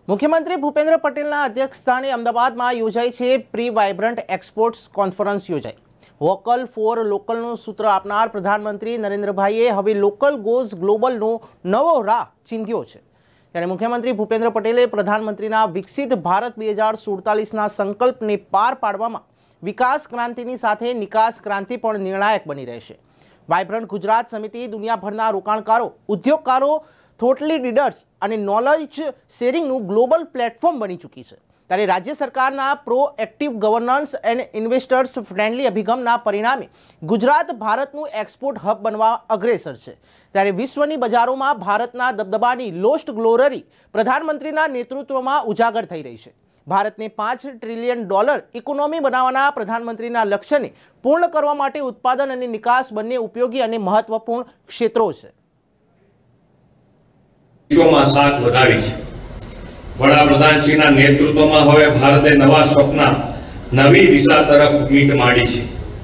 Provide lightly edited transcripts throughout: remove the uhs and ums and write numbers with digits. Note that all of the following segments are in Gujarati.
મુખ્યમંત્રી ભૂપેન્દ્ર પટેલના અધ્યક્ષસ્થાને અમદાવાદમાં યોજાઈ છે પ્રી વાઇબ્રન્ટ એક્સપોર્ટ્સ કોન્ફરન્સ યોજાઈ। વોકલ ફોર લોકલનું સૂત્ર આપનાર પ્રધાનમંત્રી નરેન્દ્રભાઈએ હવે લોકલ ગોઝ ગ્લોબલનો નવો રાહ ચીંધ્યો છે। ત્યારે મુખ્યમંત્રી ભૂપેન્દ્ર પટેલે પ્રધાનમંત્રીના વિકસિત ભારત 2047ના સંકલ્પને પાર પાડવામાં વિકાસ ક્રાંતિની સાથે નિકાસ ક્રાંતિ પણ નિર્ણાયક બની રહેશે। વાઇબ્રન્ટ ગુજરાત સમિતિ દુનિયાભરના રોકાણકારો, ઉદ્યોગકારો, થોટલી લીડર્સ અને નોલેજ શેરિંગનું ગ્લોબલ પ્લેટફોર્મ બની ચૂકી છે। ત્યારે રાજ્ય સરકારના proactive governance and investors friendly અભિગમના પરિણામે ગુજરાત ભારતનું એક્સપોર્ટ હબ બનવા અગ્રેસર છે। ત્યારે વિશ્વની બજારોમાં ભારતના દબદબાની લોસ્ટ ગ્લોરી પ્રધાનમંત્રીના નેતૃત્વમાં ઉજાગર થઈ રહી છે। ભારતને $5 ટ્રિલિયન ઇકોનોમી બનાવવાના પ્રધાનમંત્રીના લક્ષ્યને પૂર્ણ કરવા માટે ઉત્પાદન અને નિકાસ બંને ઉપયોગી અને મહત્વપૂર્ણ ક્ષેત્રો છે। વિશ્વમાં સાથ વધારી છે। વડાપ્રધાનશ્રીના નેતૃત્વમાં હવે ભારતે નવા સ્વપ્ન, નવી દિશા તરફ મીટ માંડી છે।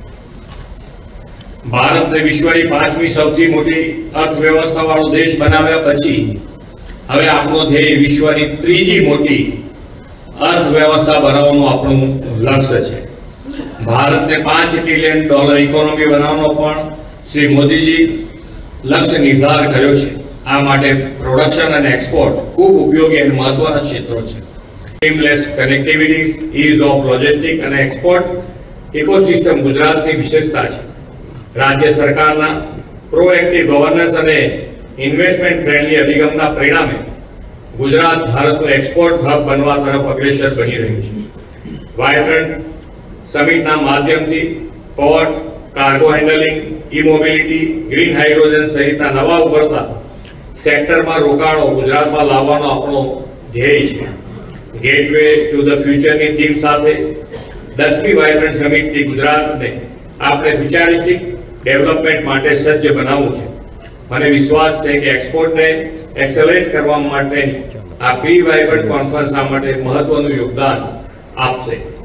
ભારતને વિશ્વની 5મી સૌથી મોટી અર્થવ્યવસ્થાવાળો દેશ બનાવ્યા પછી હવે આપણો ધ્યેય વિશ્વની 3જી મોટી અર્થવ્યવસ્થા બનાવવાનું આપણું લક્ષ્ય છે। ભારતને $5 ટ્રિલિયન ઇકોનોમી બનાવવાનો પણ શ્રી મોદીજી લક્ષ્ય નિર્ધાર કર્યો છે। આ માટે પ્રોડક્શન અને એક્સપોર્ટ ખૂબ ઉપયોગી અને મહત્વના ક્ષેત્રો છે। Seamless connectivity, ease of logistic અને એક્સપોર્ટ ઇકોસિસ્ટમ ગુજરાતની વિશેષતા છે। રાજ્ય સરકારના પ્રોએક્ટિવ ગવર્નન્સ અને ઇન્વેસ્ટમેન્ટ ફ્રેન્ડલી અભિગમના પરિણામે ગુજરાત ભારતનું એક્સપોર્ટ હબ બનવા તરફ અગ્રેસર બની રહ્યું છે। વાઇબ્રન્ટ સમિટના માધ્યમથી port, cargo handling, e-mobility, green hydrogen સહિતના નવા ઉભરતા સેક્ટરમાં રોકાણો ગુજરાતમાં લાવવાનો આપણો ધ્યેય છે। ગેટવે ટુ ધ ફ્યુચરની થીમ સાથે 10મી વાઇબ્રન્ટ સમિટથી ગુજરાતને આપણે ફ્યુચરિસ્ટિક ડેવલપમેન્ટ માટે સજ્જ બનાવવું છે। મને વિશ્વાસ છે કે એક્સપોર્ટને એક્સેલરેટ કરવા માટે આ પ્રી વાઇબ્રન્ટ કોન્ફરન્સ આ માટે મહત્વનું યોગદાન આપશે।